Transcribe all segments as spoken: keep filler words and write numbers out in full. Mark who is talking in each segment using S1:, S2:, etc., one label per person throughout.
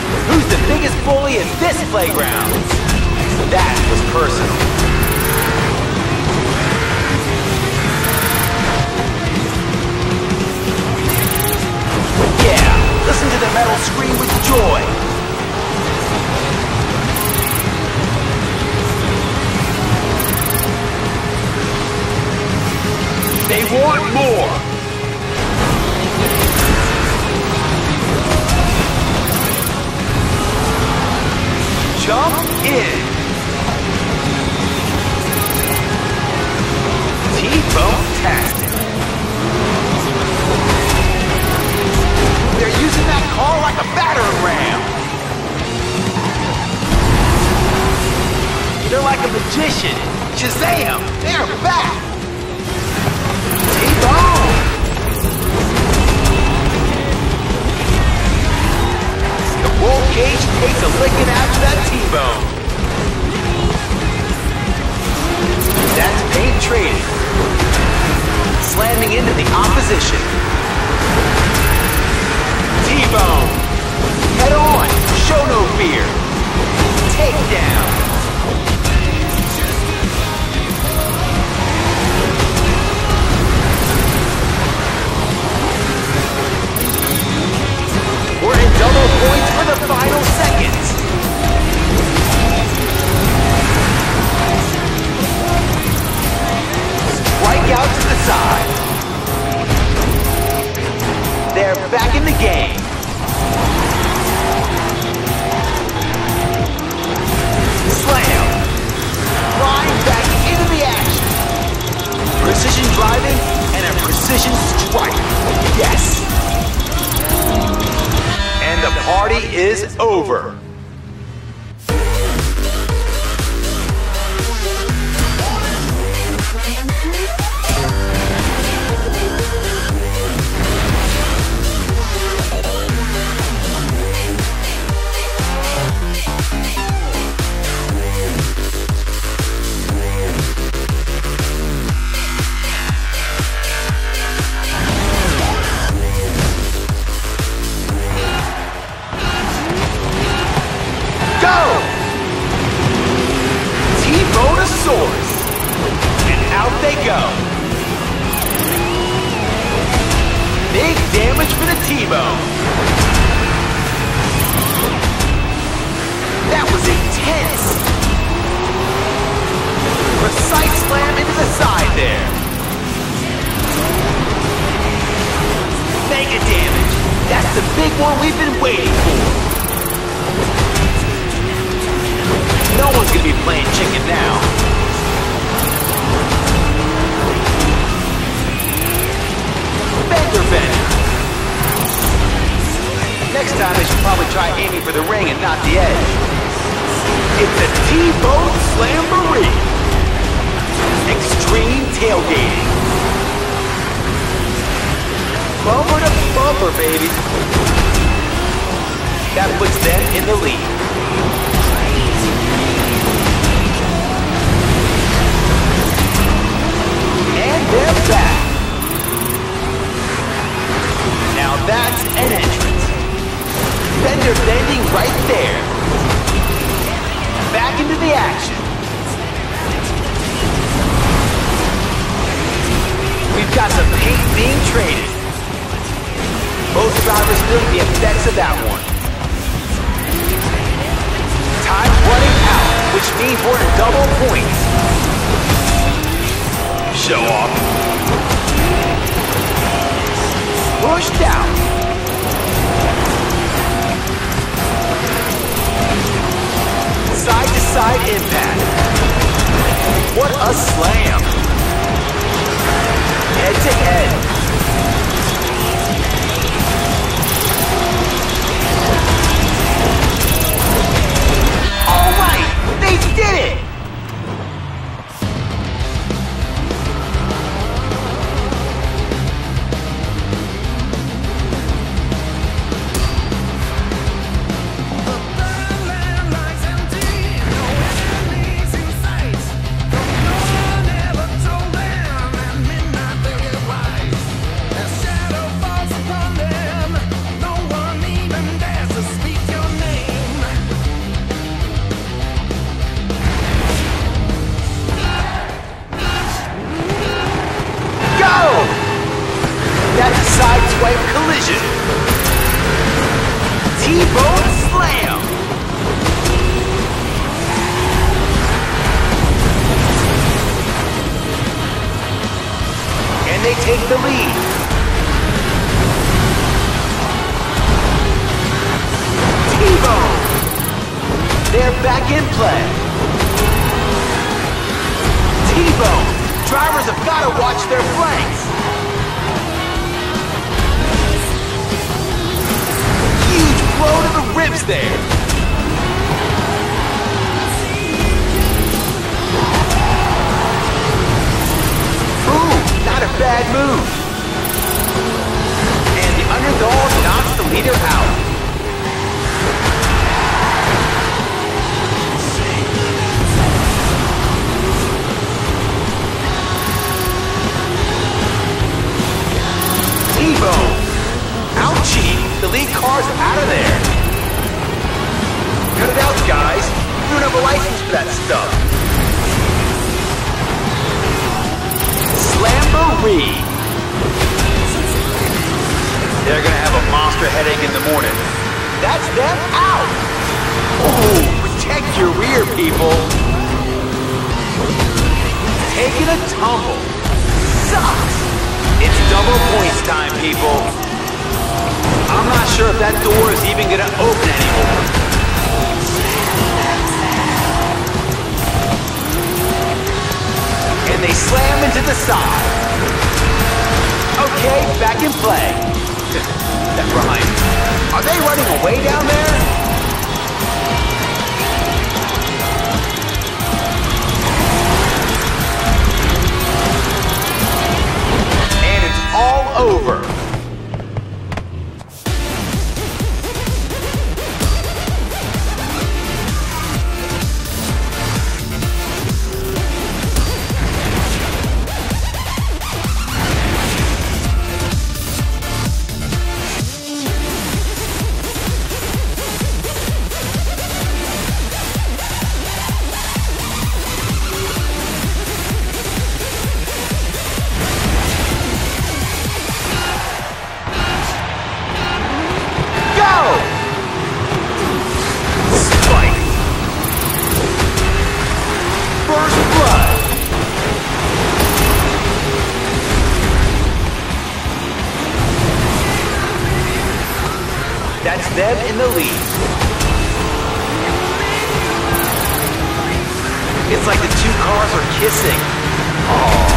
S1: Who's the biggest bully in this playground? That was personal. Yeah, listen to the metal scream with joy. They want more. Jump in. T-Bone-tastic. They're using that car like a battering ram. They're like a magician. Shazam! They're back. T-Bone. The roll cage takes a licking after that T-Bone. That's paint traded. Slamming into the opposition. T-Bone. Head on. Show no fear. Takedown. We're in double points for the final seconds. Strike out to the side. They're back in the game. Slam. Flying back into the action. Precision driving and a precision strike. Yes. And the party is over. And out they go. Big damage for the T-Bone. That was intense. Precise slam into the side there. Mega damage. That's the big one we've been waiting for. No one's gonna be playing chicken now. Bender bender. Next time they should probably try aiming for the ring and not the edge. It's a T-Bone Slamboree. Extreme tailgating. Bumper to bumper, baby. That puts them in the lead. And they're back. Now that's an entrance. Bender bending right there. Back into the action. We've got some paint being traded. Both drivers feeling the effects of that one. Time running out, which means we're in double points. Show off. Pushed out. Side to side impact. What a slam. Head to head. All right, they did it. They're back in play. T-Bone. Drivers have got to watch their flanks. Huge blow to the ribs there. Ooh, not a bad move. And the underdog knocks the leader out. T-Bone. Ouchie, the lead car's out of there. Cut it out, guys. You don't have a license for that stuff. Slamboree. They're gonna have a monster headache in the morning. That's them out. Oh, protect your rear, people. Taking a tumble. Sucks. It's double points time, people. I'm not sure if that door is even gonna open anymore. And they slam into the side. Okay, back in play. That rhyme. Are they running away down there? And it's all over. That's them in the lead. It's like the two cars are kissing. Aww.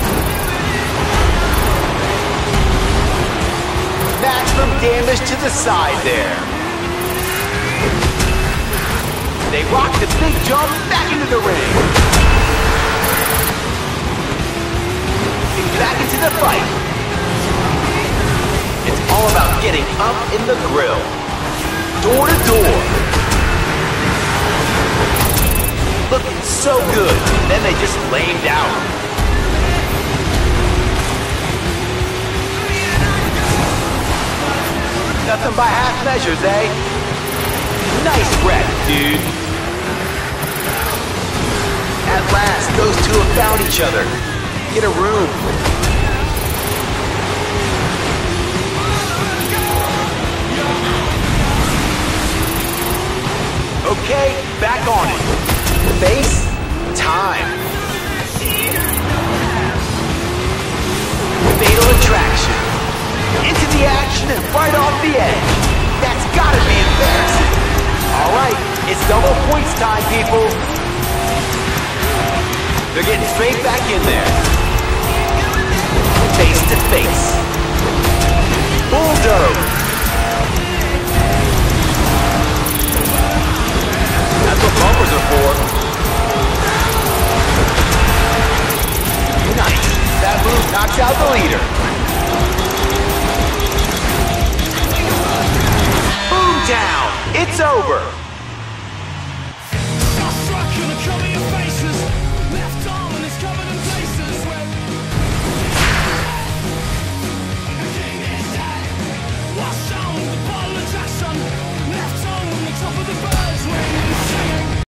S1: Maximum damage to the side there. They rock the big jump back into the ring. Back into the fight. It's all about getting up in the grill. Door to door. Looking so good. Then they just lamed out. Nothing by half measures, eh? Nice wreck, dude. At last, those two have found each other. Get a room. Okay, back on it. Face time. Fatal attraction. Into the action and right off the edge. That's gotta be embarrassing. All right, it's double points time, people. They're getting straight back in there. Face to face. Bulldoze. That's what bumpers are for. Nice. That move knocks out the leader. Boom down. It's over.